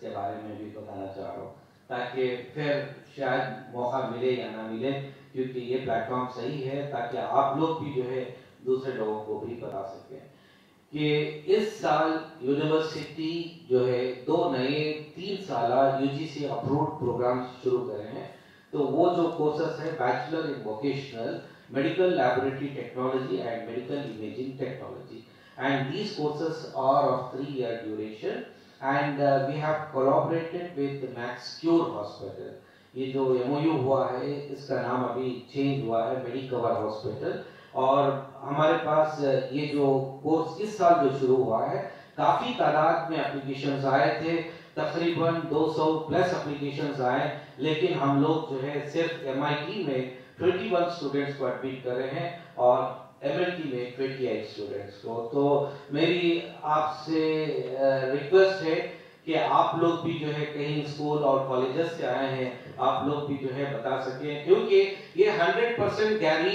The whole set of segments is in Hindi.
के बारे में भी बताना चाह रहा हूँ, ताकि फिर शायद मौका मिले या ना मिले, क्योंकि ये प्लेटफॉर्म सही है ताकि आप लोग भी जो है दूसरे लोगों को भी बता सकें कि इस साल यूनिवर्सिटी जो है 2 नए 3 साला यूजीसी अप्रूव्ड प्रोग्राम शुरू करे हैं। तो वो जो कोर्सेस है bachelor in vocational medical laboratory technology and medical imaging technology, and these courses are of 3-year duration, and we have collaborated with MaxCure Hospital. ये जो MOU हुआ है इसका नाम अभी चेंज हुआ है मेडिकवर हॉस्पिटल, और हमारे पास ये जो कोर्स इस साल जो शुरू हुआ है काफ़ी तादाद में एप्लीकेशंस आए थे, तकरीबन 200 प्लस एप्लीकेशंस आए, लेकिन हम लोग जो है सिर्फ MIT में 21 स्टूडेंट्स को एडमिट कर रहे हैं और MLT में 28 स्टूडेंट्स को। तो मेरी आपसे रिक्वेस्ट है कि आप लोग भी जो है कहीं स्कूल और कॉलेजेस से आए हैं, आप लोग भी जो है बता सकें, क्योंकि ये 100%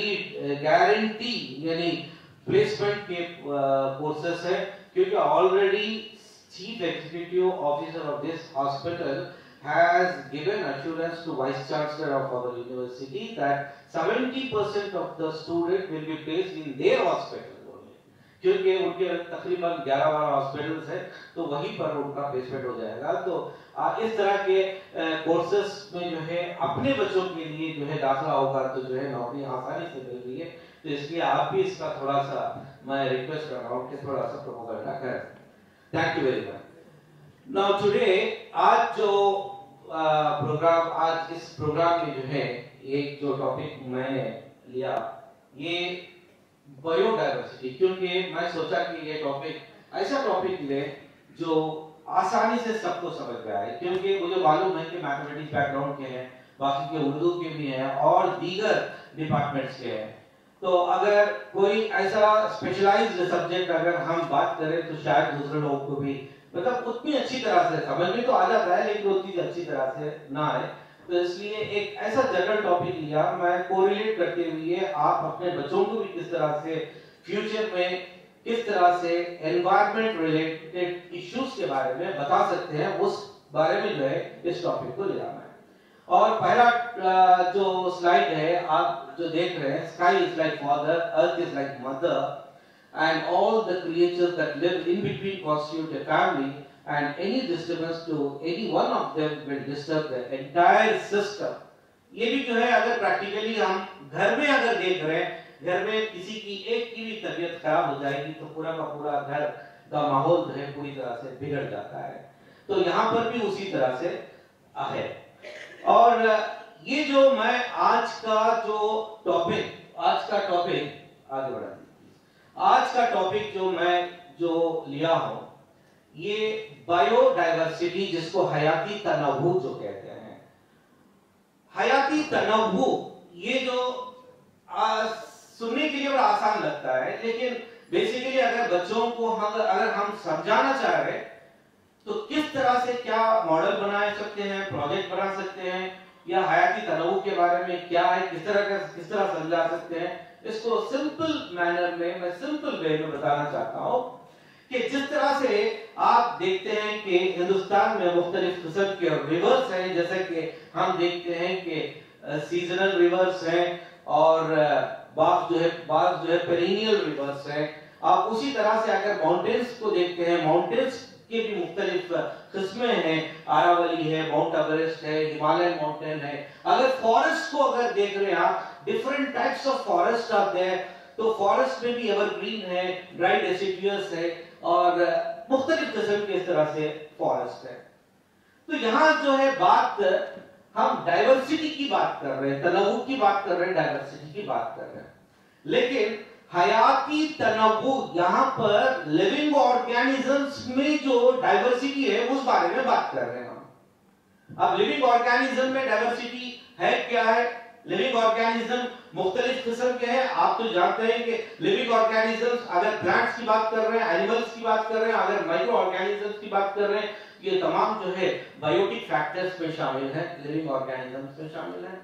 गारंटी यानी प्लेसमेंट के कोर्सेस है, क्योंकि already chief executive officer of this hospital has given assurance to Vice Chancellor of our university that 70% of the student will be placed in their hospital only, क्योंकि उनके तकरीबन 11-12 हॉस्पिटल्स हैं, तो वहीं पर उनका प्लेसमेंट हो जाएगा। तो इस तरह के कोर्सेस में जो है अपने बच्चों के लिए जो है दाखिला होगा तो जो है नौकरी आसानी से मिल रही है। तो इसलिए आप भी इसका थोड़ा सा मैं रिक्वेस्ट कर रहा हूँ कि थोड़ा सा प्रोपोगेंडा करें। Thank you very much. Now today आज जो प्रोग्राम, आज इस प्रोग्राम में जो है एक जो टॉपिक मैंने लिया ये बायोडाइवर्सिटी, क्योंकि मैं सोचा कि ये टॉपिक ऐसा टॉपिक ले जो आसानी से सबको समझ में आए, क्योंकि मुझे मालूम है कि मैथमेटिक्स बैकग्राउंड के हैं, बाकी के उर्दू के भी हैं और दीगर डिपार्टमेंट्स के हैं। तो अगर कोई ऐसा स्पेशलाइज्ड सब्जेक्ट अगर हम बात करें तो शायद दूसरे लोगों को भी मतलब उतनी अच्छी तरह से समझ में तो आ जाता है, लेकिन उतनी अच्छी तरह से ना आए। तो इसलिए एक ऐसा जनरल टॉपिक लिया, मैं कोरिलेट करते हुए आप अपने बच्चों को भी किस तरह से फ्यूचर में किस तरह से एनवायरनमेंट रिलेटेड इश्यूज के बारे में बता सकते हैं, उस बारे में जो है इस टॉपिक को लिया मैं। और पहला जो स्लाइड है आप जो देख रहे हैं, sky is like father, earth is like mother, and all the creatures that live in between constitute a family, and any disturbance to any one of them will disturb the entire system. ये भी जो है अगर प्रैक्टिकली हम घर में अगर देख रहे हैं, घर में किसी की एक की भी तबीयत खराब हो जाएगी तो पूरा का पूरा घर का माहौल जो है पूरी तरह से बिगड़ जाता है। तो यहाँ पर भी उसी तरह से है। और ये जो मैं आज का टॉपिक आगे बढ़ा, आज का टॉपिक जो मैं लिया हूं ये बायोडाइवर्सिटी, जिसको हयाती तनव्वु जो कहते हैं। हयाती तनव्वु ये जो सुनने के लिए बड़ा आसान लगता है, लेकिन बेसिकली अगर बच्चों को अगर हम समझाना चाह रहे तो किस तरह से क्या मॉडल बना सकते हैं, प्रोजेक्ट बना सकते हैं, या हयाती तनव्वु के बारे में क्या है, किस तरह समझा सकते हैं, इसको सिंपल मैनर में मैं सिंपल वे में बताना चाहता हूं कि जिस तरह से आप देखते हैं कि हिंदुस्तान में मुख्तलिफ किस्म के रिवर्स हैं, जैसे कि हम देखते हैं कि सीजनल रिवर्स हैं और बाग जो है पेरिनियल रिवर्स हैं। आप उसी तरह से अगर माउंटेन्स को देखते हैं, माउंटेन्स के भी मुख्तलिफ किस्में हैं, आरावली है, माउंट एवरेस्ट है, हिमालयन माउंटेन है। अगर फॉरेस्ट को अगर देख रहे हैं आप, डिफरेंट टाइप्स ऑफ फॉरेस्ट आते हैं, तो फॉरेस्ट में भी एवरग्रीन है, ड्राई डेसिडुअस है और मुख्तलिफ किस्म के इस तरह से फॉरेस्ट है। तो यहाँ जो है बात हम डाइवर्सिटी की बात कर रहे हैं, तनव्वु की बात कर रहे हैं, डाइवर्सिटी की बात कर रहे हैं, लेकिन हयाती तनव्वु यहाँ पर लिविंग ऑर्गेनिजम्स में जो डाइवर्सिटी है उस बारे में बात कर रहे हैं हम। अब लिविंग ऑर्गेनिज्म में डाइवर्सिटी है क्या है? लिविंग ऑर्गेनिज्म मुख्तलिफ किस्म के हैं। आप तो जानते हैं कि लिविंग ऑर्गेनिजम्स, अगर प्लांट्स की बात कर रहे हैं, एनिमल्स की बात कर रहे हैं, अगर माइक्रो ऑर्गेनिजम्स की बात कर रहे हैं, ये तमाम जो है बायोटिक फैक्टर्स में शामिल है, लिविंग ऑर्गेनिजम्स में शामिल है।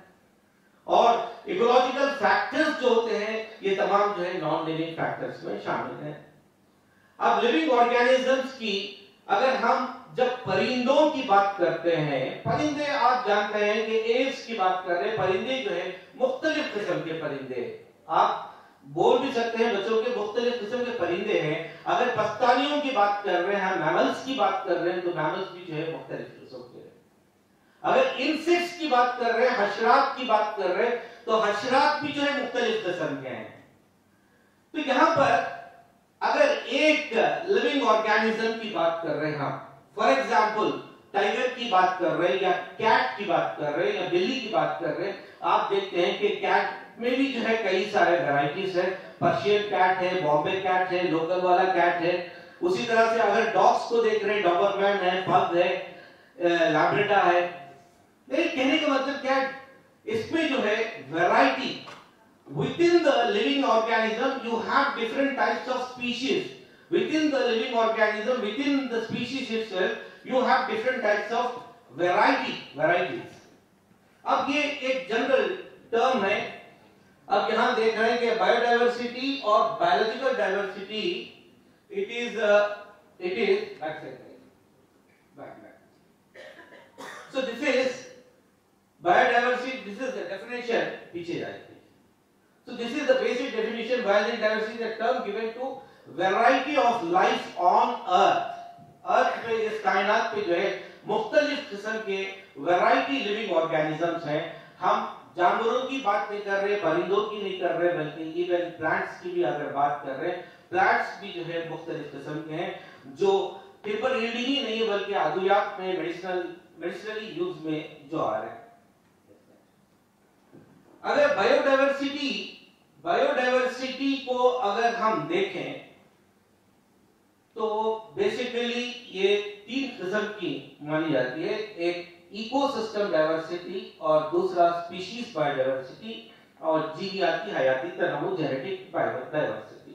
और इकोलॉजिकल फैक्टर्स जो होते हैं ये तमाम जो है नॉन लिविंग फैक्टर्स में शामिल हैं। अब लिविंग ऑर्गेनिजम्स की अगर हम जब परिंदों की बात करते हैं, परिंदे आप जानते हैं कि एव्स की बात कर रहे हैं, परिंदे जो है मुख्तलिफ किस्म के परिंदे, आप बोल भी सकते हैं बच्चों के मुख्तलिफ किस्म के परिंदे हैं। अगर पस्तानियों की बात कर रहे हैं, मैमल्स की बात कर रहे हैं, तो मैमल्स भी जो है मुख्तलिफ किस्म के हैं। अगर इंसेक्ट्स की बात कर रहे हैं, हशरात की बात कर रहे हैं, तो हशरात भी जो है मुख्तलिफ किस्म के हैं। तो यहां पर अगर एक लिविंग ऑर्गेनिज्म की बात कर रहे हैं हम, फॉर एग्जाम्पल टाइगर की बात कर रहे हैं या कैट की बात कर रहे हैं या बिल्ली की बात कर रहे हैं, आप देखते हैं कि कैट में भी जो है कई सारे वैरायटीज है। पर्शियन कैट है, बॉम्बे कैट है, लोकल वाला कैट है। उसी तरह से अगर डॉग्स को देख रहे हैं, डॉबरमैन है, पग है, लैब्राडोर है। लेकिन कहने का मतलब क्या है, इसमें जो है variety within the living organism you have different types of species. Within the living organism, within the species itself you have different types of varieties. अब ये एक जनरल टर्म है। अब यहां देख रहे हैं कि बायोडाइवर्सिटी और biological diversity it is so this is biodiversity, this is the definition, पीछे जाइए। So this is the basic definition. Biological diversity is a term given to variety of life on earth. अर्थ पे, इस कायनात पे जो है मुख्तलिफ किस्म के वैरायटी लिविंग ऑर्गेनिजम्स हैं। हम जानवरों की बात नहीं कर रहे, परिंदों की नहीं कर रहे, बल्कि इवन प्लांट्स की भी अगर बात कर रहे हैं, प्लांट्स भी जो है मुख्तलिफ किस्म के हैं, जो पेपर यील्डिंग ही नहीं है बल्कि अद्वियात में मेडिसिनली यूज में जो आ रहे हैं। अगर बायोडाइवर्सिटी को अगर हम देखें तो बेसिकली ये तीन किस्म की मानी जाती है। एक इकोसिस्टम डाइवर्सिटी और दूसरा स्पीशीज बायोडाइवर्सिटी और जीवियाती हयाती तनवुर जेनेटिक बायोडाइवर्सिटी।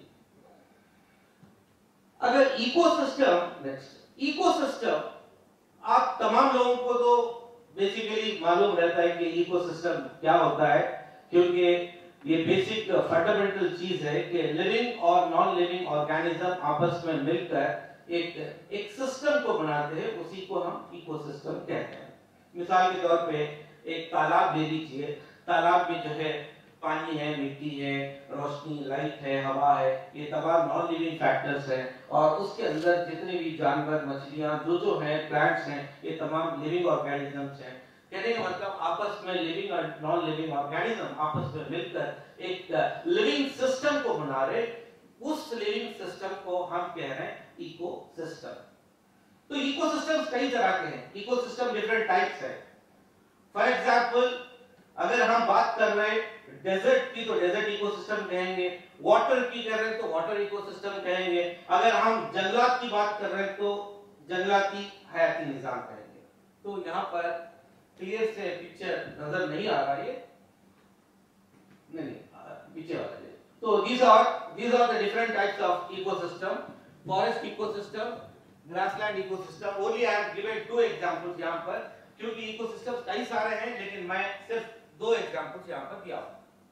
अगर इकोसिस्टम आप तमाम लोगों को तो बेसिकली मालूम रहता है कि इकोसिस्टम क्या होता है, क्योंकि ये बेसिक फंडामेंटल चीज है कि लिविंग और नॉन लिविंग ऑर्गेनिज्म आपस में मिलकर एक सिस्टम को बनाते हैं, उसी को हम इकोसिस्टम कहते हैं। मिसाल के तौर पे एक तालाब ले लीजिए, तालाब में जो है पानी है, मिट्टी है, रोशनी, लाइट है, हवा है, ये तमाम नॉन लिविंग फैक्टर्स हैं, और उसके अंदर जितने भी जानवर, मछलियां जो हैं, प्लांट्स हैं, ये तमाम लिविंग ऑर्गेनिजम्स हैं। कहने का मतलब आपस में लिविंग और नॉन लिविंग ऑर्गेनिज्म आपस में मिलकर एक लिविंग सिस्टम को बना रहे, उस लिविंग सिस्टम को हम कह रहे हैं इकोसिस्टम। तो इकोसिस्टम्स कई तरह के हैं, इकोसिस्टम डिफरेंट टाइप्स है। फॉर एग्जांपल अगर हम बात कर रहे हैं डेजर्ट की तो डेजर्ट इकोसिस्टम कहेंगे, वाटर की कर रहे हैं तो वाटर इकोसिस्टम कहेंगे, अगर हम जंगलात की बात कर रहे हैं तो जंगलाती हयाती निजाम कहेंगे। तो यहाँ पर क्लियर से पिक्चर नजर नहीं आ रहा है, नहीं पीछे वाला है। तो these are the different types of ecosystem. Forest ecosystem, grassland ecosystem. Only I have given 2 examples यहाँ पर, क्योंकि इकोसिस्टम्स कई सारे हैं, लेकिन मैं सिर्फ 2 एग्जांपल्स यहाँ पर दिया हूं।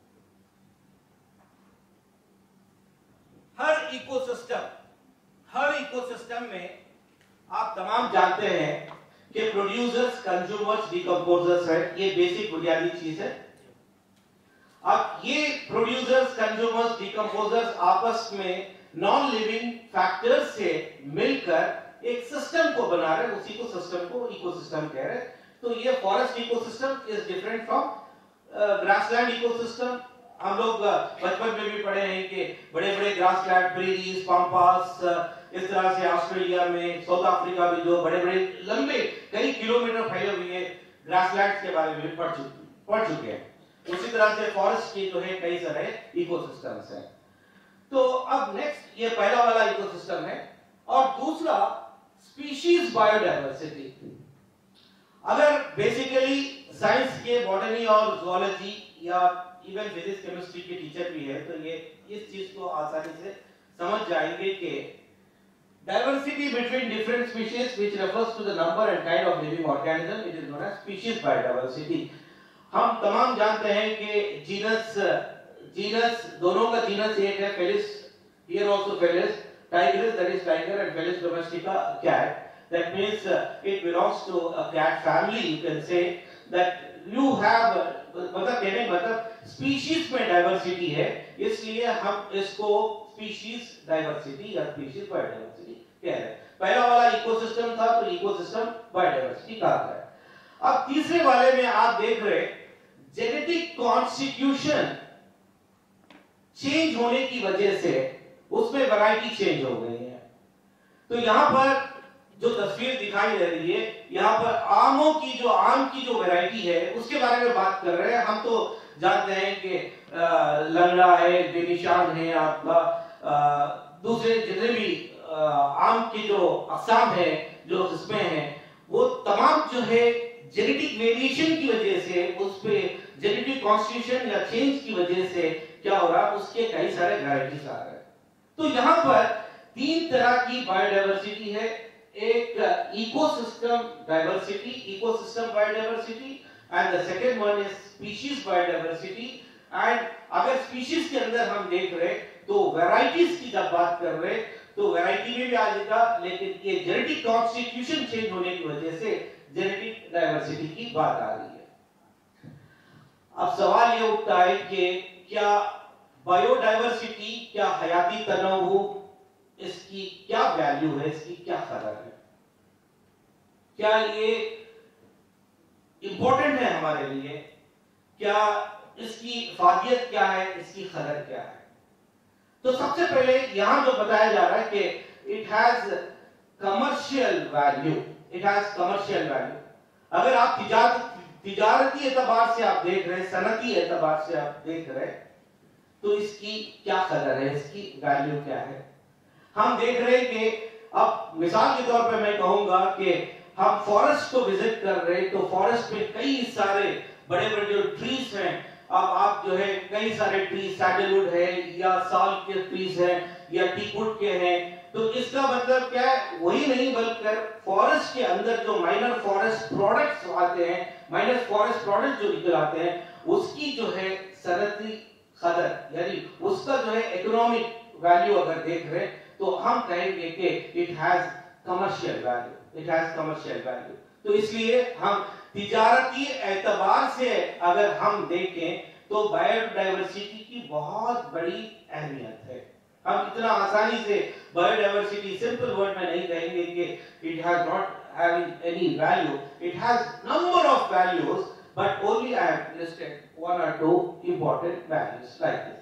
हर इकोसिस्टम में आप तमाम जानते हैं कि प्रोड्यूसर्स, कंज्यूमर्स, डिकम्पोजर्स है, ये बेसिक बुनियादी चीज है। अब ये प्रोड्यूसर्स, कंज्यूमर्स, डिकम्पोजर्स आपस में नॉन लिविंग फैक्टर्स से मिलकर एक सिस्टम को बना रहे, उसी को सिस्टम को इकोसिस्टम कह रहे हैं। तो ये forest ecosystem is different from grassland ecosystem. हम लोग बचपन में भी पढ़े हैं कि बड़े-बड़े ग्रासलैंड, प्रेरीज, पम्पास, इस तरह से ऑस्ट्रेलिया में, साउथ अफ्रीका में जो बड़े-बड़े लंबे कई किलोमीटर फैले हुए ग्रासलैंड्स के बारे में पढ़ चुके हैं। उसी तरह से फॉरेस्ट के जो है कई सारे इकोसिस्टम्स हैं। तो अब नेक्स्ट ये पहला वाला इकोसिस्टम है, और दूसरा स्पीशीज बायोडाइवर्सिटी। अगर बेसिकली साइंस के बॉटनी और जूलॉजी या इवन फिजिक्स केमिस्ट्री के टीचर भी है, तो ये इस चीज को आसानी से समझ जाएंगे कि diversity between different species which refers to the number and kind of living organism, it is known as species biodiversity. हम तमाम जानते हैं कि जीनस दोनों का जीनस एक है, Felis, here also Felis, tigris that is tiger and Felis domestica cat. That means it belongs to a cat family. You can say that you have मतलब कहने मतलब species में diversity है, इसलिए हम इसको species diversity या species biodiversity कह रहे हैं। पहला वाला इकोसिस्टम था तो इकोसिस्टम बायोडाइवर्सिटी कहा गया। अब तीसरे वाले में आप देख रहे जेनेटिक कॉन्स्टिट्यूशन चेंज होने की वजह से उसमें वैरायटी चेंज हो गई है। तो यहां पर जो तस्वीर दिखाई दे रही है, यहां पर आम की जो वैरायटी है उसके बारे में बात कर रहे हैं। हम तो जानते हैं कि लंगड़ा है, बेनिशान है, आपका दूसरे जितने भी आम की जो अक़साम है, जो किस्में हैं, वो तमाम जो है जेनेटिक वेरिएशन की वजह से, उस पे जेनेटिक कॉन्स्टिट्यूशन या चेंज की वजह से क्या हो रहा है, उसके कई सारे वैरायटीज आ रहे हैं। तो यहाँ पर तीन तरह की बायोडाइवर्सिटी है। एक ecosystem diversity, ecosystem biodiversity, and the second one is species biodiversity. And अगर स्पीशीज के अंदर हम देख रहे तो वैरायटीज की जब बात कर रहे तो वैरायटी में भी आ जाएगा, लेकिन ये जेनेटिक कॉन्स्टिट्यूशन चेंज होने की वजह से जेनेटिक डाइवर्सिटी की बात आ रही है। अब सवाल ये उठता है कि क्या बायोडाइवर्सिटी, क्या हयाती तनोवु, इसकी क्या वैल्यू है, इसकी क्या कदर है, क्या ये इंपॉर्टेंट है हमारे लिए, क्या इसकी इफादियत क्या है, इसकी कदर क्या है। तो सबसे पहले यहां जो बताया जा रहा है कि it has commercial value, it has commercial value. अगर आप तिजारती एतबार से आप देख रहे हैं, सनती एतबार से आप देख रहे हैं, तो इसकी क्या कदर है, इसकी वैल्यू क्या है। हम देख रहे हैं कि अब मिसाल के तौर पे मैं कहूंगा कि हम फॉरेस्ट को विजिट कर रहे हैं, तो फॉरेस्ट में कई सारे बड़े बड़े जो ट्रीज हैं, अब आप जो है कई सारे ट्रीज, सैंडलवुड है या साल के ट्रीज हैं या टीकवुड के हैं, तो इसका मतलब क्या है, वही नहीं बल्कि फॉरेस्ट के अंदर जो माइनर फॉरेस्ट प्रोडक्ट्स आते हैं, माइनर फॉरेस्ट प्रोडक्ट जो निकल आते हैं, उसकी जो है सनती कदर, यानी उसका जो है इकोनॉमिक वैल्यू अगर देख रहे हैं तो हम कहेंगे कि it has commercial value, it has commercial value. तो इसलिए हम तिजारती एतबार से अगर हम देखें तो बायोडाइवर्सिटी की बहुत बड़ी अहमियत है। हम इतना आसानी से बायोडाइवर्सिटी सिंपल वर्ड में नहीं कहेंगे कि it has not having any value, it has number of values, but only I have listed one or two important values like this.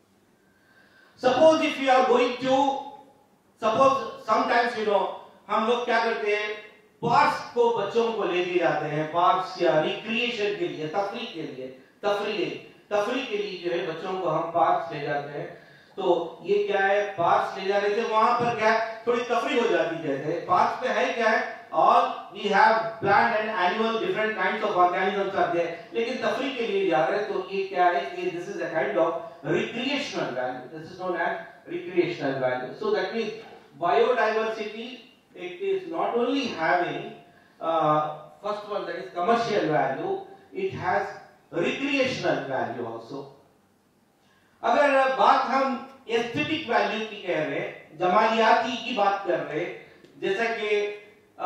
Suppose if you are going to, suppose sometimes हम लोग क्या करते हैं, पार्क्स को बच्चों को लेके जाते हैं, पार्क्स या रिक्रिएशन के लिए, तफरीह के लिए, तफरीह के लिए जो है बच्चों को हम पार्क्स ले जाते हैं। तो ये क्या है, पार्क्स ले जा रहे थे, वहां पर क्या थोड़ी तफरीह हो जाती है। पार्क्स में है क्या है, all we have plant and animal different kinds of organisms are there, लेकिन तफरीह के लिए जा रहे हैं, तो ये क्या है, ये this is a kind of recreational value, this is known as recreational value. So that means biodiversity, it is not only having first one, that is commercial value, it has recreational value also. अगर बात हम एस्थेटिक वैल्यू की कह रहे हैं, जमालियाती की बात कर रहे हैं, जैसा कि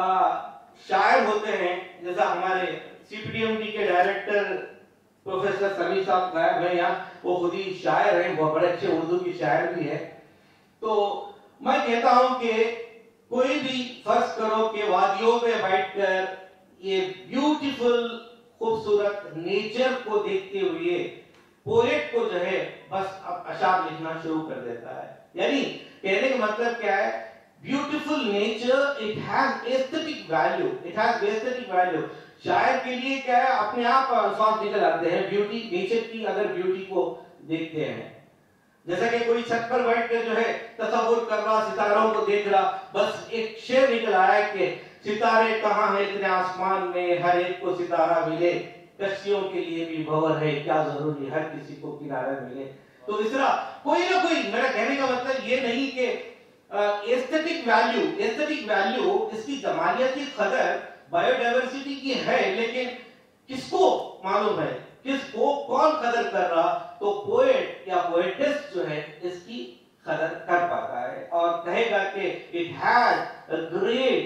शायर होते हैं, जैसा हमारे CPDUMT के डायरेक्टर प्रोफेसर समीर साहब गायब है यहाँ, वो खुद ही शायर हैं, बहुत बड़े अच्छे उर्दू की शायर भी है। तो मैं कहता हूं कि कोई भी फर्ज करो कि वादियों में बैठकर ये ब्यूटीफुल खूबसूरत नेचर को देखते हुए पोएट को जो है बस अब अशार लिखना शुरू कर देता है। यानी कहने का मतलब क्या है, beautiful nature, it has aesthetic value, it has aesthetic value. शायर के लिए क्या है, अपने आप अल्फाज निकल आते हैं ब्यूटी, नेचर की अगर ब्यूटी को देखते हैं। जैसा कि कोई छत पर बैठ कर जो है तसव्वुर कर रहा, सितारों को देख रहा, बस एक शेर निकल आया कि सितारे कहाँ हैं इतने आसमान में, हर एक को सितारा मिले, कश्तियों के लिए भी भंवर है, क्या जरूरी हर किसी को किनारा मिले। तो इस तरह कोई ना कोई, मेरा कहने का मतलब ये नहीं कि एस्थेटिक वैल्यू इसकी जमालियाती कदर बायोडाइवर्सिटी की है, लेकिन किसको मालूम है, किसको कौन कदर कर रहा, तो पोएट या पोएटिस्ट जो है इसकी कदर कर पाता है और कहेगा कि it has a great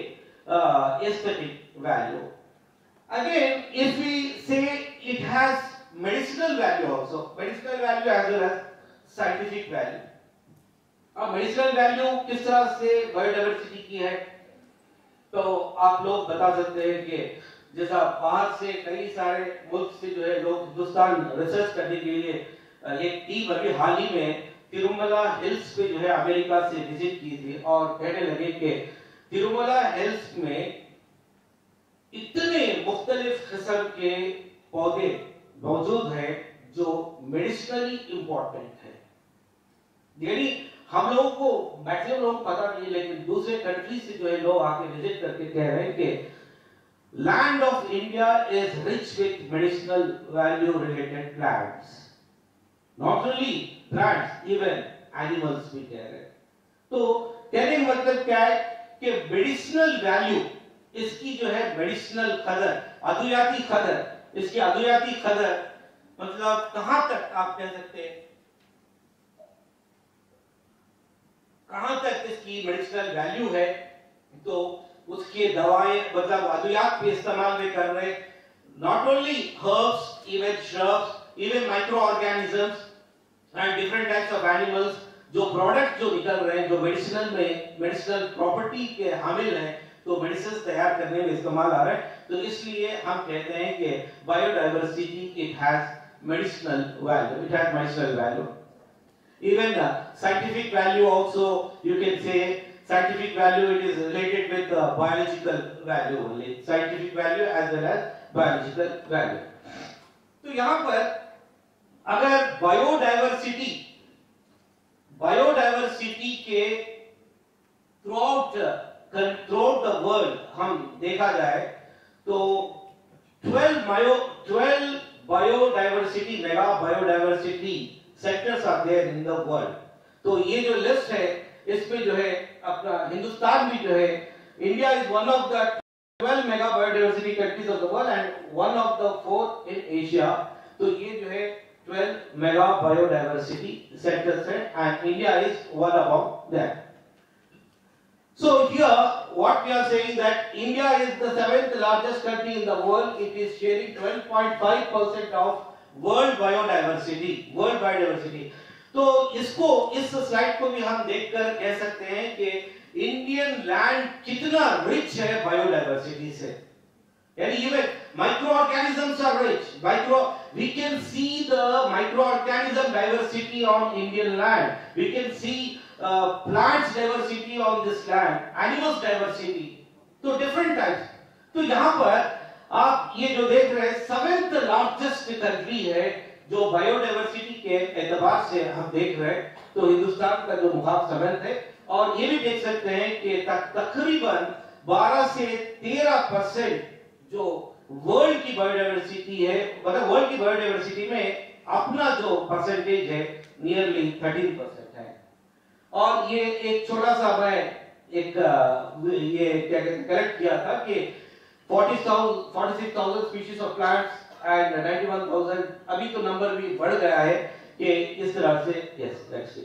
aesthetic value. Again, if we say it has medicinal value also, medicinal value as well as scientific value. अब मेडिसिनल वैल्यू किस तरह से बायोडाइवर्सिटी की है, तो आप लोग बता सकते हैं कि जैसा बाहर से कई सारे मुल्क से जो है लोग हिंदुस्तान रिसर्च करने के लिए एक टीम अभी हाल ही में तिरुमला हिल्स पे जो है अमेरिका से विजिट की थी और कहने लगे कि तिरुमला हिल्स में इतने मुख्तलिफ किस्म के पौधे मौजूद हैं जो मेडिसिनली इंपॉर्टेंट है। यानी हम लोगों को मैक्सिमम लोगों को पता नहीं, लेकिन दूसरे कंट्री से जो है लोग आके विजिट करके कह रहे हैं कि land of India is rich with medicinal value related plants, not only plants even animals भी कह रहे हैं। तो कहने का मतलब क्या है कि मेडिसिनल वैल्यू, इसकी जो है मेडिसिनल कदर, अद्वियाती कदर, इसकी अद्वियाती कदर मतलब कहां तक आप कह सकते हैं, कहां तक इसकी मेडिसिनल वैल्यू है, तो उसके दवाएं मतलब अद्वियात पे इस्तेमाल में कर रहे, not only herbs, even shrubs, even micro organisms and different types of animals, जो प्रोडक्ट जो निकल रहे हैं जो मेडिसिनल में मेडिसिनल प्रॉपर्टी के हामिल हैं, तो मेडिसिन तैयार करने में इस्तेमाल आ रहे हैं। तो इसलिए हम कहते हैं कि biodiversity it has medicinal value, it has medicinal value. Even scientific value also, you can say scientific value, it is related with biological value only, scientific value as well as biological value. तो यहाँ पर अगर बायोडाइवर्सिटी के throughout the world हम देखा जाए तो 12 biodiversity mega biodiversity sectors are there in the world. तो ये जो लिस्ट है इसमें जो है अपना हिंदुस्तान भी जो है, India is one of the 12 mega biodiversity countries of the world and one of the 4 in Asia. तो ये जो है 12 मेगा बायोडाइवर्सिटी सेक्टर्स है and India is one among them. So here what we are saying that India is the 7th largest country in the world. It is sharing 12.5% of world biodiversity. तो इसको, इस स्लाइड को भी हम देखकर कह सकते हैं कि इंडियन लैंड कितना रिच है बायोडाइवर्सिटी से। यानी even micro organisms are rich, we can see the microorganism diversity on Indian land, we can see plants diversity on this land, animals diversity, तो different types। तो यहाँ पर आप ये जो देख रहे हैं 7th लार्जेस्ट कंट्री है जो बायोडाइवर्सिटी के एतबार से हम देख रहे हैं, तो हिंदुस्तान का जो मुकाम 7th है। और ये भी देख सकते हैं कि तकरीबन 12 से 13% जो वर्ल्ड की बायोडाइवर्सिटी है, मतलब वर्ल्ड की बायोडाइवर्सिटी में अपना जो परसेंटेज है नियरली 13% है। और ये एक छोटा सा मैं एक ये क्या कहते हैं कलेक्ट किया था कि 46,000 स्पीशीज ऑफ प्लांट्स एंड 91,000, अभी तो नंबर भी बढ़ गया है कि इस तरह से। Yes, let's see.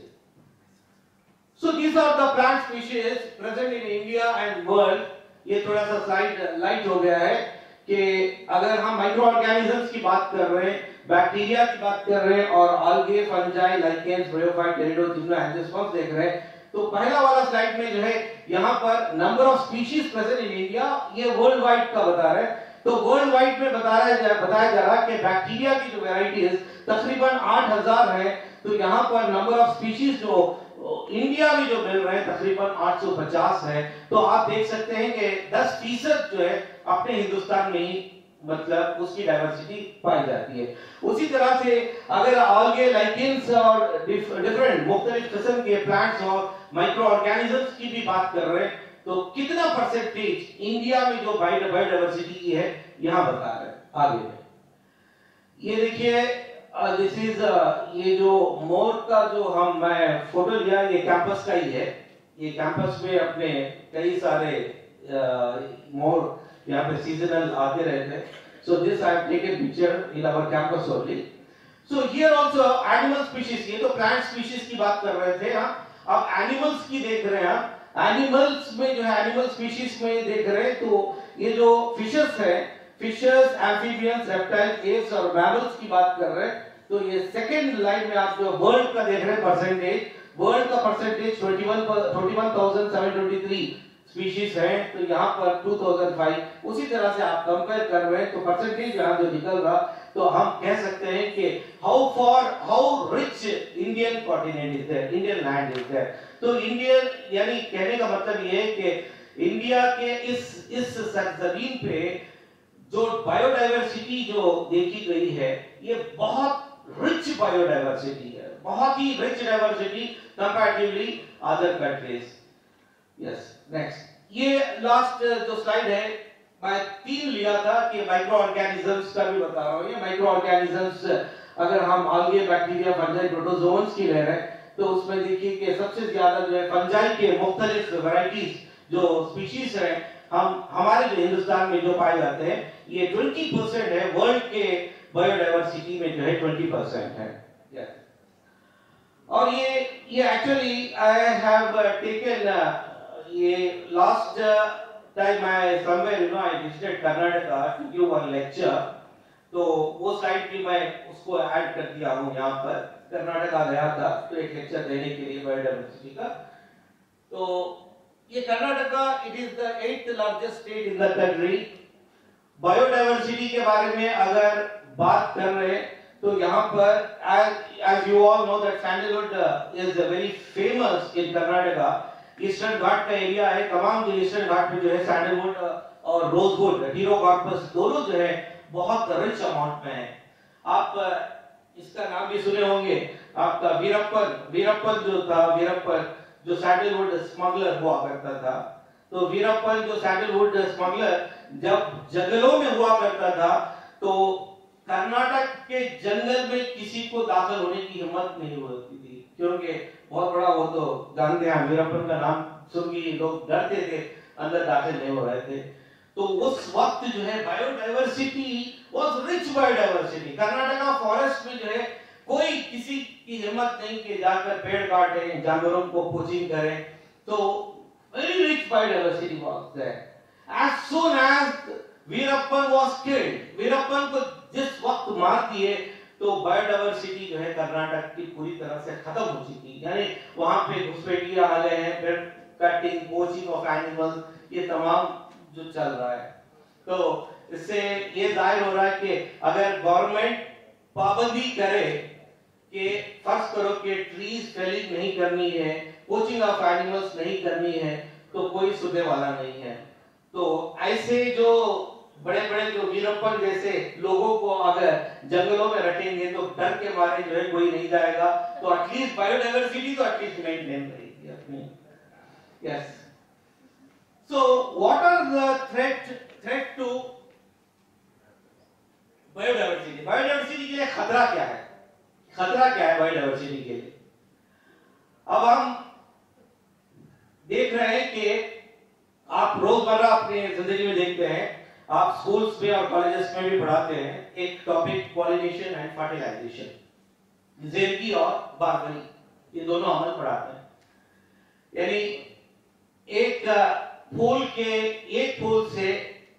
So these are the plant species present in India and world. ये थोड़ा सा स्लाइड लाइट हो गया है कि अगर हम माइक्रो ऑर्गेनिजम्स की बात कर रहे हैं, बैक्टीरिया की बात कर रहे हैं और algae, fungi, lichens, bryophyte, teridots, जिम्नोएंजियोस्पर्म्स देख रहे हैं, तो पहला वाला स्लाइड में जो है यहाँ पर number of species present in India, ये वर्ल्ड वाइड का बता रहे हैं। तो वर्ल्ड वाइड में बताया जा रहा है कि बैक्टीरिया की जो वैरायटीज तकरीबन 8,000 है। तो यहाँ पर नंबर ऑफ स्पीशीज जो इंडिया में जो मिल रहे हैं तकरीबन 850 है। तो आप देख सकते हैं कि 10% जो है अपने हिंदुस्तान में ही मतलब उसकी डाइवर्सिटी पाई जाती है। उसी तरह से अगर algae, lichens और डिफरेंट मुख्तलिफ किस्म के प्लांट्स और माइक्रो ऑर्गेनिजम्स की भी बात कर रहे हैं, तो कितना परसेंटेज इंडिया में जो बायोडाइवर्सिटी की है यहाँ बता रहे हैं आगे में। ये देखिए, दिस इज ये जो मोर का जो मैं फोटो लिया, ये कैंपस का ही है। ये कैंपस में अपने कई सारे मोर यहाँ पे सीजनल आते रहते हैं। So this I have taken picture in our campus only. So here also animal species, ये तो plant species की बात कर रहे थे। अब animals की देख रहे हैं। एनिमल्स में जो है एनिमल स्पीशीज में देख रहे हैं तो ये जो फिशेस है, फिशेस, एम्फीबियंस, रेप्टाइल्स, एप्स और मैमल्स की बात कर रहे हैं तो ये सेकंड लाइन में आप जो वर्ल्ड का देख रहे हैं परसेंटेज, वर्ल्ड का परसेंटेज 21,723 स्पीशीज है, तो यहाँ पर 2005 उसी तरह से आप कंपेयर कर रहे हैं तो परसेंटेज यहाँ जो निकल रहा तो हम कह सकते हैं कि how rich Indian continent is there, Indian land is there. तो इंडियन यानी कहने का मतलब ये है कि इंडिया के इस सरजमीन पे जो बायोडाइवर्सिटी जो देखी गई है ये बहुत रिच बायोडाइवर्सिटी है, बहुत ही rich diversity comparatively other countries. Yes, next ये लास्ट जो स्लाइड है मैं 3 लिया था कि माइक्रो ऑर्गेनिजम्स का भी बता रहा हूं। ये माइक्रो ऑर्गेनिजम्स अगर हम आलगी, बैक्टीरिया, फंजाई, प्रोटोजोन्स की ले रहे हैं तो उसमें देखिए कि सबसे ज्यादा जो है फंजाई के मुख्तलिफ वैरायटीज जो स्पीशीज है हम हमारे जो हिंदुस्तान में जो पाए जाते हैं ये 20% है, वर्ल्ड के बायोडाइवर्सिटी में जो है 20% है। yes. और ये एक्चुअली आई हैव टेकन ये last time I somewhere I visited Karnataka to give one lecture, तो वो स्लाइड भी मैं उसको ऐड कर दिया हूं यहाँ पर। कर्नाटका गया था तो एक लेक्चर देने के लिए बायोडाइवर्सिटी का। तो ये Karnataka it is the 8th largest state in the country. Biodiversity के बारे में अगर बात कर रहे हैं तो यहाँ पर as you all know that sandalwood is very famous in Karnataka. Eastern Ghat का एरिया है, तमाम जो ईस्टर्न घाट में जो है सैंडलवुड और रोजवुड, हीरोकॉर्पस दोनों जो है बहुत रिच अमाउंट में है। आप इसका नाम भी सुने होंगे, आपका वीरप्पन जो था, वीरप्पन जो सैंडलवुड स्मगलर हुआ करता था। तो वीरप्पन जो सैंडलवुड स्मगलर जब जंगलों में हुआ करता था तो कर्नाटक के जंगल में किसी को दाखिल होने की हिम्मत नहीं होती थी, क्योंकि बहुत बड़ा वो तो जानते हैं वीरप्पन का नाम सुन के लोग डरते थे, अंदर दाखिल नहीं हो रहे थे। तो उस वक्त जो है biodiversity was rich biodiversity. Karnataka forest में जो है कोई किसी की हिम्मत नहीं कि जाकर पेड़ काटे, जानवरों को पोचिंग करे। तो very rich biodiversity was there. As soon as Veerappan was killed, Veerappan को जिस वक्त मार दिए तो बायोडाइवर्सिटी जो है कर्नाटक की पूरी तरह से खत्म हो चुकी। यानी वहां पे घुसपैठियां आ गए हैं, फिर कटिंग, पोचिंग ऑफ एनिमल्स, ये तमाम जो चल रहा है। तो इससे ये जाहिर हो रहा है कि अगर गवर्नमेंट पाबंदी करे कि फर्ज करो कि ट्रीज फेलिंग नहीं करनी है, पोचिंग ऑफ एनिमल्स नहीं करनी है, तो कोई सुनने वाला नहीं है। तो ऐसे जो बड़े बड़े जो वीरप्पन जैसे लोगों को अगर जंगलों में रखेंगे तो डर के मारे जो है कोई नहीं जाएगा, तो एटलीस्ट बायोडाइवर्सिटी तो एटलीस्ट मेंटेन रहेगी अपनी। Yes, so what are the threat to biodiversity? Biodiversity के लिए खतरा क्या है? खतरा क्या है बायोडाइवर्सिटी के लिए? अब हम देख रहे हैं कि आप रोजमर्रा अपनी जिंदगी में देखते हैं, आप स्कूल्स में और कॉलेजेस में भी पढ़ाते हैं एक टॉपिक पॉलिनेशन एंड फर्टिलाइजेशन, ज़ेरगी और बारगनी, ये दोनों हम पढ़ाते हैं। यानी एक फूल से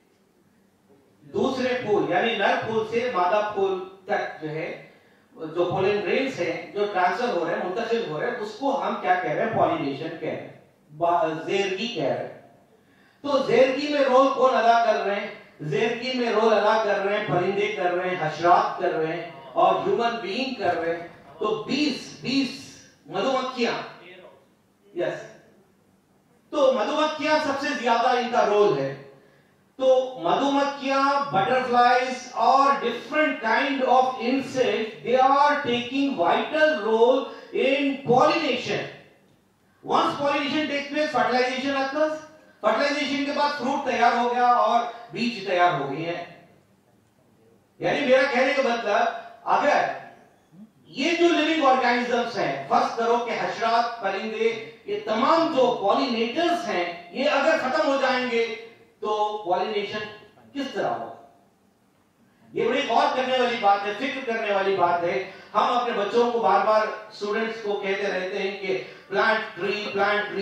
दूसरे फूल यानी नर फूल से मादा फूल तक जो है जो पोलन ग्रेन्स है जो ट्रांसफर हो रहे हैं, मुंतकिल हो रहे हैं, उसको हम क्या कह रहे हैं? पॉलिनेशन कह रहे हैं, ज़ेरगी कह रहे हैं। तो ज़ेरगी में रोल कौन अदा कर रहे हैं? ज़ेरगी में रोल अदा कर रहे हैं परिंदे, कर रहे हैं हशरात, कर रहे हैं और ह्यूमन बीइंग कर रहे हैं। तो 20 मधुमक्खियां, यस, तो मधुमक्खियां सबसे ज्यादा इनका रोल है। तो मधुमक्खियां, बटरफ्लाइज और different kind of insect, they are taking vital role in pollination. Once pollination takes place, fertilisation occurs। Fertilisation के बाद फ्रूट तैयार हो गया और बीज तैयार हो गई है। यानी मेरा कहने का मतलब, अगर ये जो लिविंग ऑर्गेनिजम्स हैं, फर्स्ट करो कि हशरात, परिंदे, ये तमाम जो पॉलिनेटर्स हैं, ये अगर खत्म हो जाएंगे तो पॉलिनेशन किस तरह होगा? ये बड़ी गौर करने वाली बात है, फिक्र करने वाली बात है। हम अपने बच्चों को बार बार, स्टूडेंट्स को कहते रहते हैं कि प्लांट ट्रीज,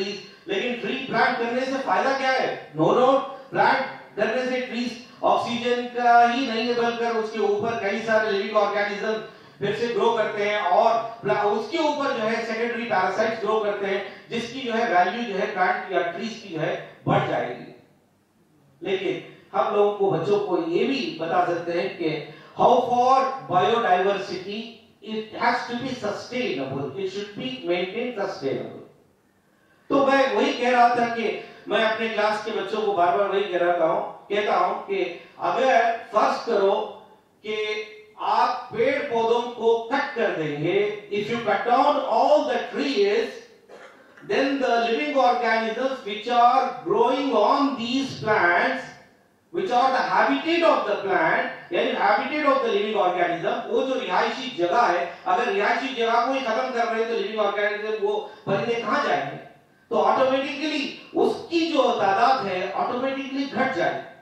लेकिन ट्री प्लांट करने से फायदा क्या है? नो डाउट प्लांट करने से ट्रीज ऑक्सीजन का ही नहीं है बल्कि उसके ऊपर कई सारे लिविंग ऑर्गेनिज्म फिर से ग्रो करते हैं और उसके ऊपर जो है सेकेंडरी पैरासाइट्स ग्रो करते हैं, जिसकी जो है वैल्यू जो है प्लांट या ट्रीज की जो है बढ़ जाएगी। लेकिन हम लोगों को बच्चों को ये भी बता सकते हैं कि how for biodiversity it has to be sustainable, it should be maintain sustainable. तो मैं वही कह रहा था कि मैं अपने क्लास के बच्चों को बार बार वही कहता हूं कि अगर फर्ज करो कि आप पेड़ पौधों को कट कर देंगे, if you cut down all the trees, then the living organisms which are growing on these plants, which are the habitat of the plant, यानी habitat of the living organism, वो जो रिहायशी जगह है, अगर रिहायशी जगह को ही खत्म कर रहे हैं तो living organism वो परिंदे कहाँ जाएंगे? तो ऑटोमेटिकली उसकी जो तादाद है ऑटोमेटिकली घट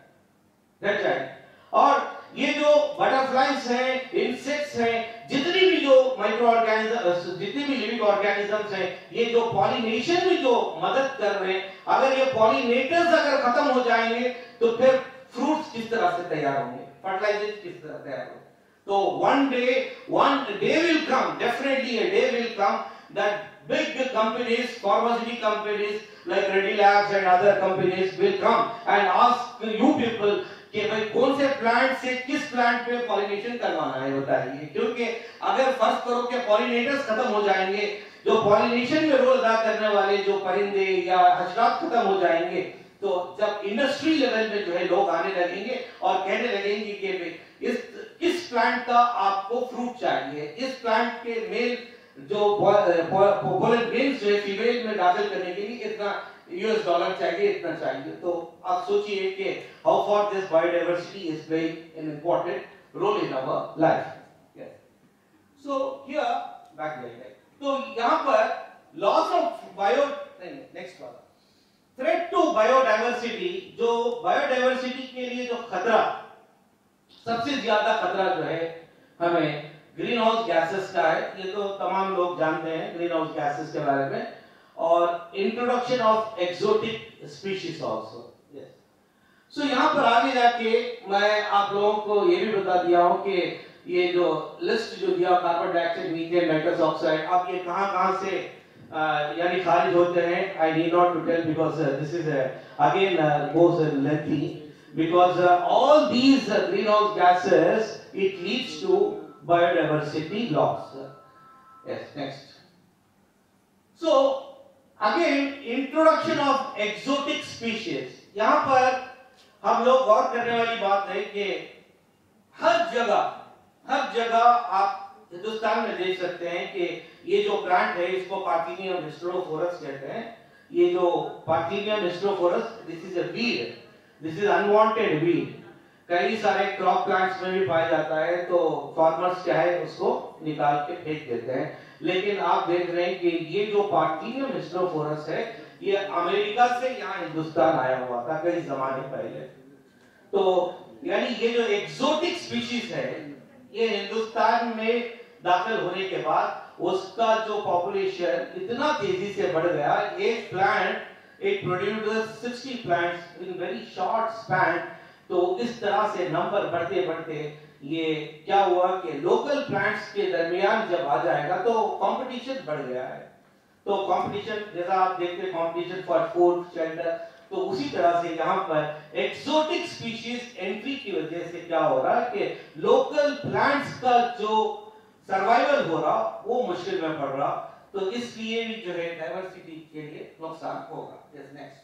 जाए। और ये जो बटरफ्लाइज हैं, इंसेक्ट्स हैं, जितनी भी जो माइक्रो ऑर्गेनिज्म, जितनी भी लिविंग ऑर्गेनिजम्स हैं, ये जो पॉलिनेशन में जो मदद कर रहे हैं, अगर ये पॉलिनेटर्स अगर खत्म हो जाएंगे तो फिर फ्रूट्स किस तरह से तैयार होंगे, फर्टिलाइजर्स किस तरह तैयार होंगे? तो one day will come, definitely a day will come that big companies, pharmaceutical companies like Reddy Labs and other companies will come and ask you people कि भाई कौन से प्लांट से किस प्लांट पे पॉलिनेशन करवाना है बताइए। क्योंकि अगर फर्स्ट करो कि पॉलिनेटर्स खत्म हो जाएंगे, जो पॉलिनेशन में रोल अदा करने वाले जो परिंदे या हशरात खत्म हो जाएंगे, तो जब इंडस्ट्री लेवल में जो है लोग आने लगेंगे और कहने लगेंगे कि इस प्लांट का आपको फ्रूट चाहिए, इस प्लांट के मेल जो पोलन ग्रेन्स जो है फीमेल में दाखिल करने के लिए इतना US डॉलर चाहिए, इतना चाहिए। तो आप सोचिए कि how for this biodiversity is playing an important role in our life. So here back like, तो यहां पर लॉस ऑफ नेक्स्ट वाला थ्रेट टू बायोडाइवर्सिटी, जो बायोडाइवर्सिटी के लिए जो खतरा, सबसे ज्यादा खतरा जो है हमें ग्रीन हाउस गैसेस का है। ये तो तमाम लोग जानते हैं ग्रीन हाउस गैसेस के बारे में, और introduction of exotic species also. So यहाँ पर आगे जाके मैं आप लोगों को ये भी बता दिया हूँ कि ये जो लिस्ट जो दिया carbon dioxide, methane, nitrous oxide, अब ये कहाँ से यानी खारिज होते हैं, I need not to tell because this is again goes lengthy, because all these greenhouse gases it leads to biodiversity loss. Yes, next. So again introduction of exotic species, यहाँ पर हम लोग गौर करने वाली बात है कि हर जगह आप हिंदुस्तान में देख सकते हैं कि ये जो प्लांट है इसको पार्थिनियम हिस्टेरोफोरस कहते हैं। ये जो parthenium hysterophorus, this is a weed, this is unwanted weed, कई सारे क्रॉप प्लांट्स में भी पाया जाता है, तो फार्मर्स क्या है उसको निकाल के फेंक देते हैं। लेकिन आप देख रहे हैं कि ये जो पार्थिनियम हिस्टेरोफोरस है ये अमेरिका से यहाँ हिंदुस्तान आया हुआ था कई जमाने पहले। तो यानी ये जो एक्सोटिक स्पीशीज है ये हिंदुस्तान में दाखिल होने के बाद उसका जो पॉपुलेशन इतना तेजी से बढ़ गया, एक plant it produces 60 plants in very short span. तो इस तरह से नंबर बढ़ते बढ़ते ये क्या हुआ कि लोकल प्लांट्स के दरमियान जब आ जाएगा तो कंपटीशन बढ़ गया है। तो कंपटीशन जैसा आप देखते हैं कंपटीशन फॉर फूड, शेल्टर, तो उसी तरह से यहाँ पर एक्सोटिक स्पीशीज एंट्री की वजह से क्या हो रहा है कि लोकल प्लांट्स का जो सर्वाइवल हो रहा वो मुश्किल में पड़ रहा। तो इसलिए भी जो है डाइवर्सिटी के लिए नुकसान होगा। Next,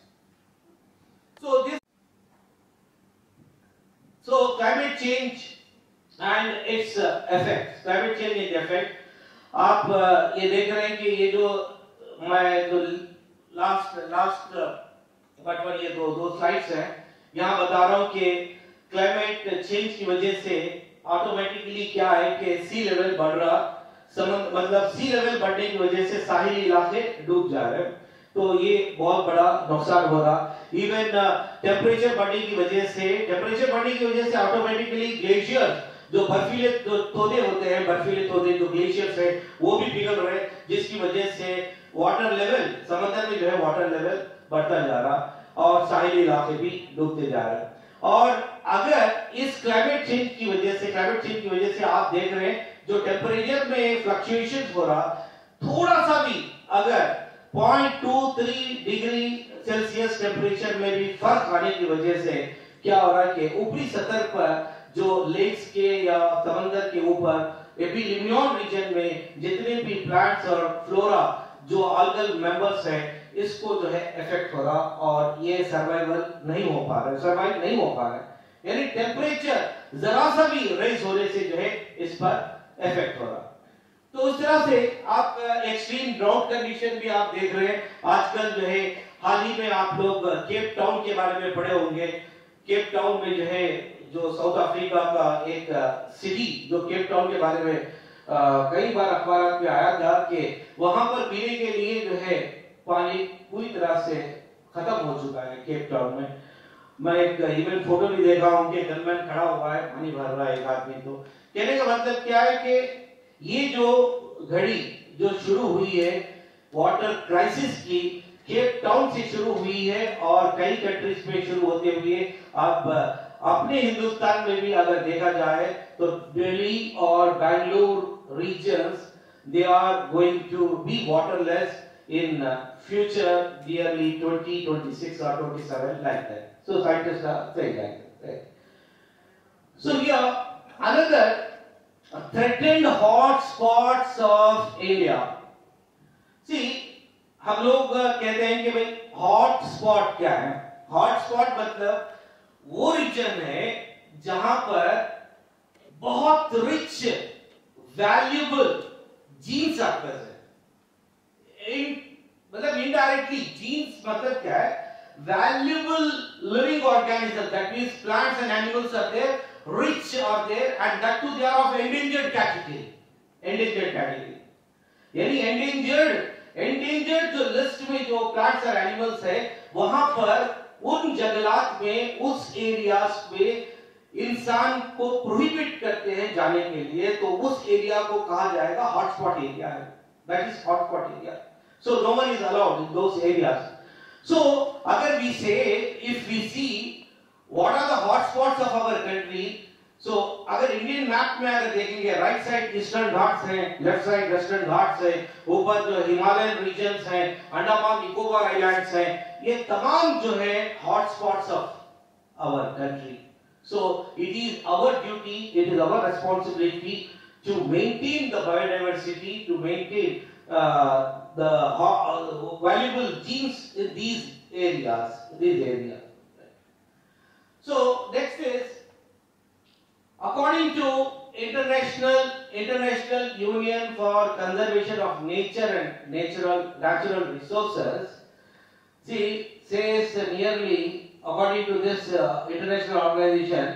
so climate change and its effects, climate change and effect, आप ये देख रहे हैं कि ये जो मैं जो लास्ट बट ये दो स्लाइड्स हैं, यहाँ बता रहा हूँ कि क्लाइमेट चेंज की वजह से ऑटोमेटिकली क्या है कि सी लेवल बढ़ रहा, मतलब सी लेवल बढ़ने की वजह से साहिली इलाके डूब जा रहे हैं। तो ये बहुत बड़ा नुकसान हो रहा। इवन टेम्परेचर बढ़ने की वजह से ऑटोमेटिकली ग्लेशियर्स, जो बर्फीले तोदे होते हैं, बर्फीले तोदे जो ग्लेशियर्स है वो भी पिघल रहे, जिसकी वजह से वाटर लेवल, समंदर में जो है वाटर लेवल बढ़ता जा रहा और साहिली इलाके भी डूबते जा रहे हैं। और अगर इस क्लाइमेट चेंज की वजह से आप देख रहे हैं जो टेम्परेचर में फ्लक्चुएशंस हो रहा, थोड़ा सा भी अगर 0.23 डिग्री सेल्सियस टेम्परेचर में भी फर्क आने की वजह से क्या हो रहा है कि ऊपरी सतह पर जो लेक्स के या समंदर के ऊपर एपिलिमियन रीजन में जितने भी प्लांट्स और फ्लोरा जो अल्गल मेंबर्स हैं, इसको जो है इफेक्ट हो रहा और ये सर्वाइव नहीं हो पा रहे, यानी टेम्परेचर जरा सा भी रेज होने से जो है इस पर इफेक्ट हो रहा। तो उस तरह से आप एक्सट्रीम ड्राउट कंडीशन भी आप देख रहे हैं आजकल जो है। हाल ही में आप लोग केप टाउन के बारे में पढ़े होंगे। केप टाउन में जो है जो साउथ अफ्रीका का एक सिटी जो केप टाउन के बारे में कई बार अखबार में आया था कि वहां पर पीने के लिए जो है पानी पूरी तरह से खत्म हो चुका है केप टाउन में। मैं एक इवन फोटो भी देख रहा हूं कि गनमैन खड़ा हुआ है, पानी भर रहा है एक आदमी। तो कहने का मतलब क्या है कि ये जो घड़ी जो शुरू हुई है वाटर क्राइसिस की, केप टाउन से शुरू हुई है और कई कंट्रीज में शुरू होते हुए अब अपने हिंदुस्तान में भी अगर देखा जाए तो दिल्ली और Bengaluru regions they are going to be waterless in future nearly 2026 or 27 like that. So scientists are saying like that. Right? So here another threatened hot spots of India. See, हम लोग कहते हैं कि भाई हॉट स्पॉट क्या है? हॉट स्पॉट मतलब वो रीजन है जहां पर बहुत रिच वैल्यूएबल जीन्स आते हैं। मतलब इनडायरेक्टली जीन्स मतलब क्या है? Valuable living organism, that means plants and animals are there, rich are there and that to they are of endangered category. यानी एंडेंजर्ड जो लिस्ट में जो प्लांट्स और एनिमल्स है वहां पर उन जंगलात में उस एरियाज में इंसान को प्रोहिबिट करते हैं जाने के लिए, तो उस एरिया को कहा जाएगा हॉटस्पॉट एरिया है। That is hotspot area. So no one is allowed in those areas. So agar we say, if we see what are the hot spots of our country, so agar Indian map में अगर देखेंगे right side eastern घाट्स हैं, left side western घाट्स हैं, ऊपर जो हिमालयन regions हैं, अंडमान निकोबार आइलैंड्स हैं, ये तमाम जो है hot spots of our country. So it is our duty, it is our responsibility to maintain the biodiversity, to maintain the valuable genes in these areas. So next is, according to International Union for Conservation of Nature and Natural Resources, see, says nearly, according to this international organization,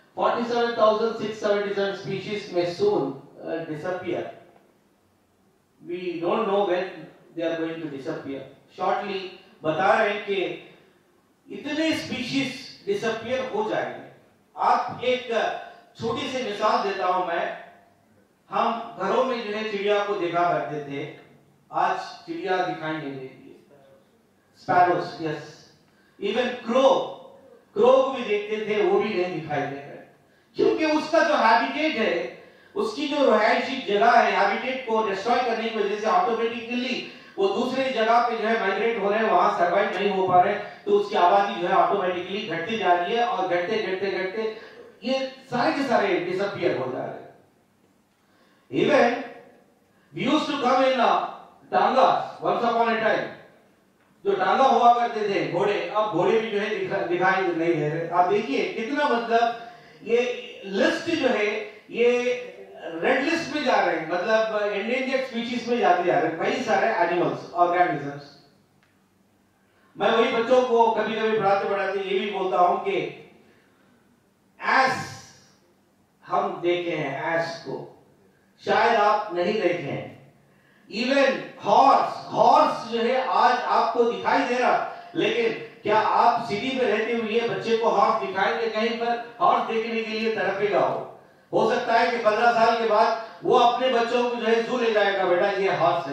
47,677 species may soon disappear. We don't know when they are going to disappear. Shortly बता रहे हैं कि इतने स्पीशीज डिसअपियर हो जाएंगे। आप एक छोटी सी मिसाल देता हूं मैं। हम घरों में जो है चिड़िया को देखा करते थे, आज चिड़िया दिखाई नहीं देती। स्पैरोस, यस, इवन क्रो को भी देखते थे, वो भी नहीं दिखाई दे रहे, क्योंकि उसका जो हैबिटेट है, उसकी जो रहायशी जगह है, हैबिटेट को डिस्ट्रॉय करने की वजह से ऑटोमेटिकली वो दूसरे जगह पे जो है माइग्रेट हो रहे हैं, वहां सर्वाइव नहीं हो पा रहे, तो उसकी आबादी जो है ऑटोमेटिकली घटती जा रही है और घटते ये सारे के सारे डिसअपियर हो जा रहे हैं। Even we used to come in tonga once upon a time, जो टांगा हुआ करते थे घोड़े, अब घोड़े भी जो है दिखाई नहीं दे रहे। आप देखिए कितना, मतलब ये लिस्ट जो है ये रेड लिस्ट में जा रहे हैं, मतलब एंडेंजर्ड स्पीशीज में जाते जा रहे हैं कई सारे एनिमल्स, ऑर्गेनिजम्स। मैं वही बच्चों को कभी कभी पढ़ाते ये भी बोलता हूं कि एस हम देखे हैं, एस को शायद आप नहीं देखे हैं। इवन हॉर्स जो है आज आपको दिखाई दे रहा, लेकिन क्या आप सिटी में रहते हुए बच्चे को हॉर्स दिखाएंगे? कहीं पर हॉर्स देखने के लिए तड़पेगा। हो सकता है कि 15 साल के बाद वो अपने बच्चों को जो है जू ले जाएगा, बेटा ये हॉर्स है,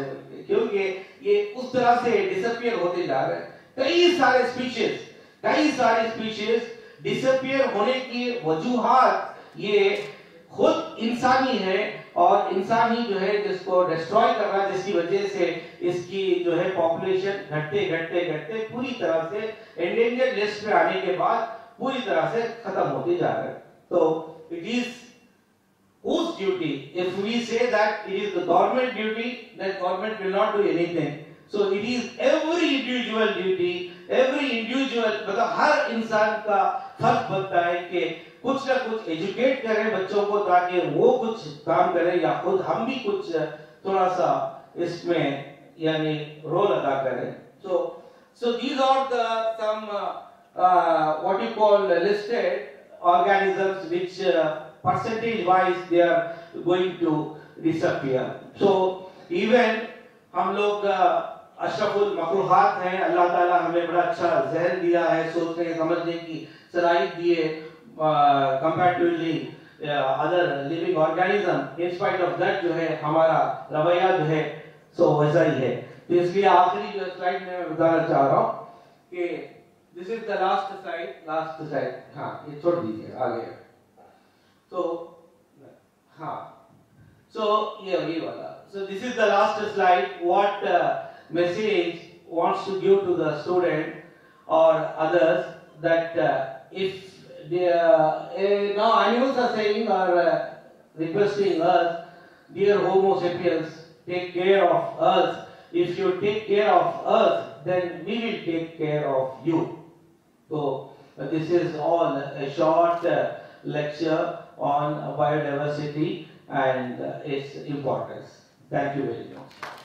सकते, क्योंकि ये उस तरह से डिसअपियर होते जा रहे हैं। कई सारे स्पीशीज डिसअपियर होने की वजूहात ये खुद इंसानी है, और इंसान ही जो है जिसको डिस्ट्रॉय कर रहा है, जिसकी वजह से इसकी जो है पॉपुलेशन घटते पूरी तरह से एंडेंजर्ड लिस्ट में आने के बाद पूरी तरह से खत्म होती जा रहा है। तो it is whose duty? If we say that it is the government duty, then government will not do anything. So it is every individual duty, every individual, मतलब हर इंसान का फर्ज बनता है कि कुछ ना कुछ एजुकेट करें बच्चों को, ताकि वो कुछ काम करें या खुद हम भी कुछ थोड़ा सा इसमें यानी रोल अदा करें। So these are the some what you call listed organisms which percentage wise they are going to disappear. So even हम लोग अशरफुल मखलूक़ात हैं, अल्लाह ताला हमें बड़ा अच्छा ज़हन दिया है, सोचने समझने की सलाहियत दी है comparatively other living organism. In spite of that जो है हमारा रवैया जो है सो वैसा ही है। तो इसलिए आखिरी जो स्लाइड में मैं बताना चाह रहा हूँ कि this is the last slide. हाँ, ये छोड़ दीजिए आगे। तो हाँ, so ये वाला। So this is the last slide. What message wants to give to the student or others that if they now animals are saying or requesting us, dear Homo sapiens, take care of us. If you take care of us, then we will take care of you. So this is all a short lecture on biodiversity and its importance. Thank you very much.